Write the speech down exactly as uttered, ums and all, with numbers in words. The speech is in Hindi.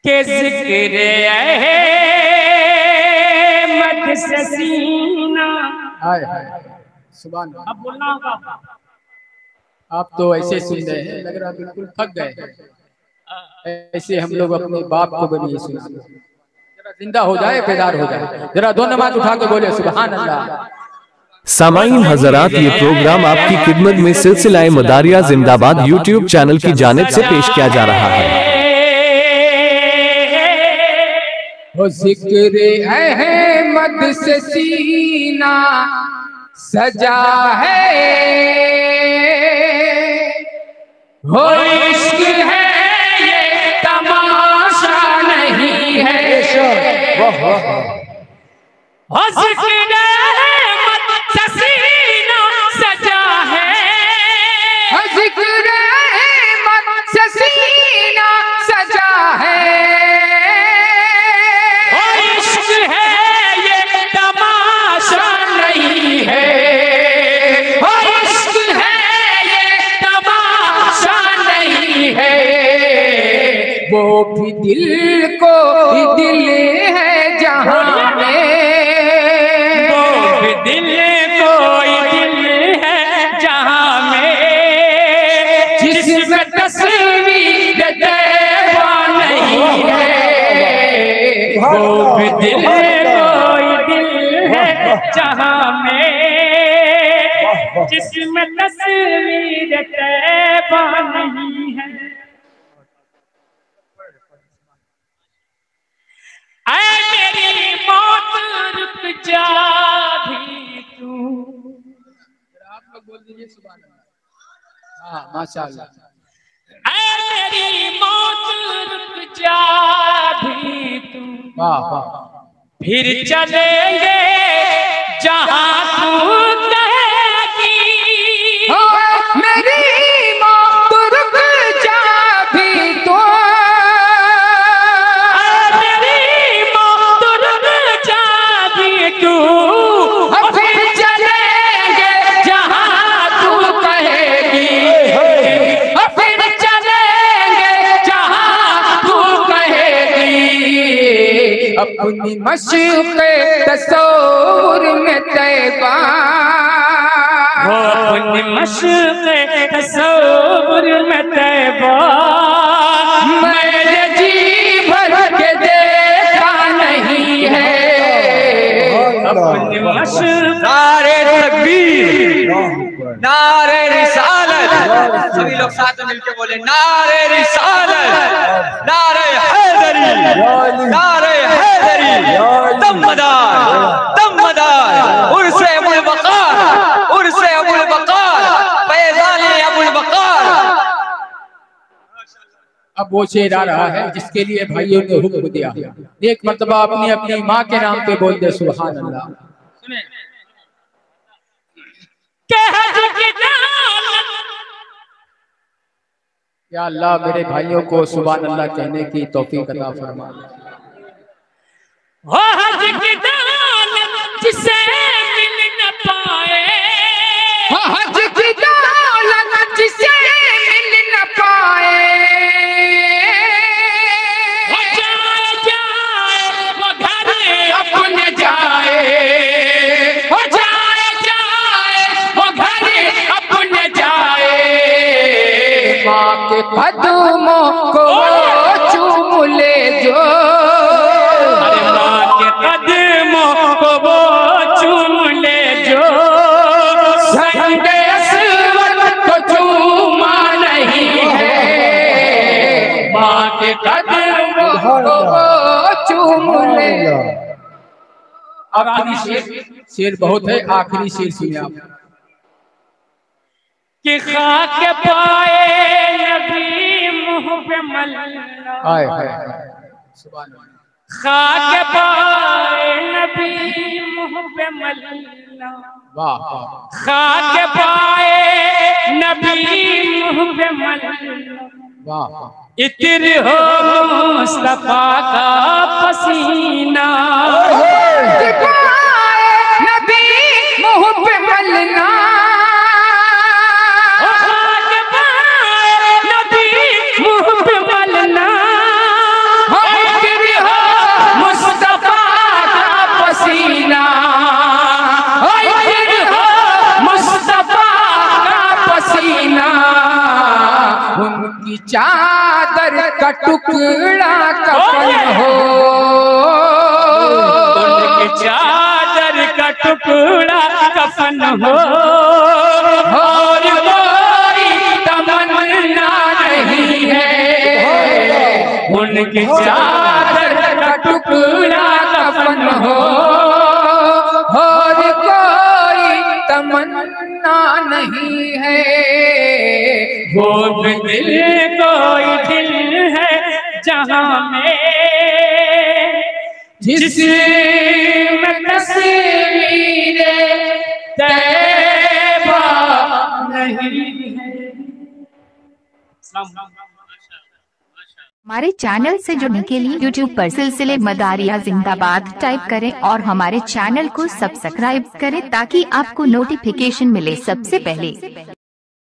के जिक्र अहमद से सीना। हाय हाय सुभान। अब बोलना होगा। आप तो ऐसे सुन रहे हैं, लग रहा बिल्कुल थक गए। ऐसे हम लोग अपने बाप को भी नहीं सुना। जरा जिंदा हो जाए, बेदार हो जाए, जरा दो नमाज उठा के बोले सुभान अल्लाह। सामाईन हजरात, ये प्रोग्राम आपकी खिदमत में सिलसिला मदारिया जिंदाबाद यूट्यूब चैनल की जानिब से पेश किया जा रहा है। वो जिक्र अहमद से सीना सजा है, हो इश्क है ये तमाशा नहीं है। हो जिक्र अहमद से सीना सजा है, हो जिक्र अहमद से सीना सजा है। हो इश्क है ये तमाशा नहीं है। हो इश्क है ये तमाशा नहीं है। वो भी दिल को ही दिल है जहां में, वो भी दिल कोई दिल है जहां में, जिसमें तस्वीर देवा नहीं है। वो भी दिल कोई दिल है जहां में, जिसमें तस्वीर देवा नहीं है। ऐ मेरी मौत रुक जा भी तू। आप लोग बोल दीजिए सुभान अल्लाह। हाँ माशाअल्लाह। ऐ मेरी मौत रुक जा भी तू, वाह वाह। फिर चलेंगे जहां तू कहेगी। हो मेरी मौत रुक जा भी तो, मेरी मौत रुक जा भी तू, फिर चलेंगे जहां तू कहेगी। फिर चलेंगे जहां तू कहेगी। अपनी मशक़ तस्वुर में तैबा, वो अपनी मशक़ तस्वुर में तैबा मैंने जी भर के देखा नहीं है। अपनी मशक़। नारे तकबीर, नारे रिसालत, सभी लोग साथ में मिलके बोले नारे रिसालत, नारे हैदरी, नारे हैदरी, दमदार दमदार, उर्से अबुल बकार, उर्से अबुल बकार, फैज़ाने अबुल बकार। अब वो शेर आ रहा है जिसके लिए भाइयों ने हुक्म दिया, एक मर्तबा अपनी अपनी माँ के नाम पे बोल दे सुभान अल्लाह। सुने के हज की दौलत, या अल्लाह मेरे भाइयों को सुभान अल्लाह कहने की तौफीक अता फरमा। हो हज की दौलत जिसे मिल न पाए, हो हज की दौलत जिसे मिल न पाए। हो जाए जाए वो घर अपने जाए, हो जाए जाए वो घर अपने जाए। माँ के कदमों को चूम ले जो, अरे माँ के कदमों को वो चूम ले जो, संगे असवद को चूमा नहीं है। माँ के कदमों को चूम ले। आखिरी शेर, शेर बहुत है, आखिरी शेर सुनिए आप। कि खाक पाए नबी मुँह पे मल्ला, हाय हाय सुभान अल्लाह। खाक पाए नबी मुँह पे मल्ला, वाह वाह। खाक पाए नबी मुँह पे मल्ला, वाह वाह। इत्र हो मुस्तफा का पसीना। नबी मुँह पे मलना, नबी मुँह पे मलना, चादर का टुकड़ा कफन हो, उनकी चादर का टुकड़ा कफन हो, और कोई तमन्ना नहीं है। उनकी चादर का टुकड़ा कफन हो, और कोई तमन्ना नहीं है। वो दिल कोई दिल है जहां में जिसमें तस्वीरें तैबा नहीं है। हमारे चैनल से जुड़ने के लिए यूट्यूब पर सिलसिले मदारिया जिंदाबाद टाइप करें और हमारे चैनल को सब्सक्राइब करें ताकि आपको नोटिफिकेशन मिले सबसे पहले।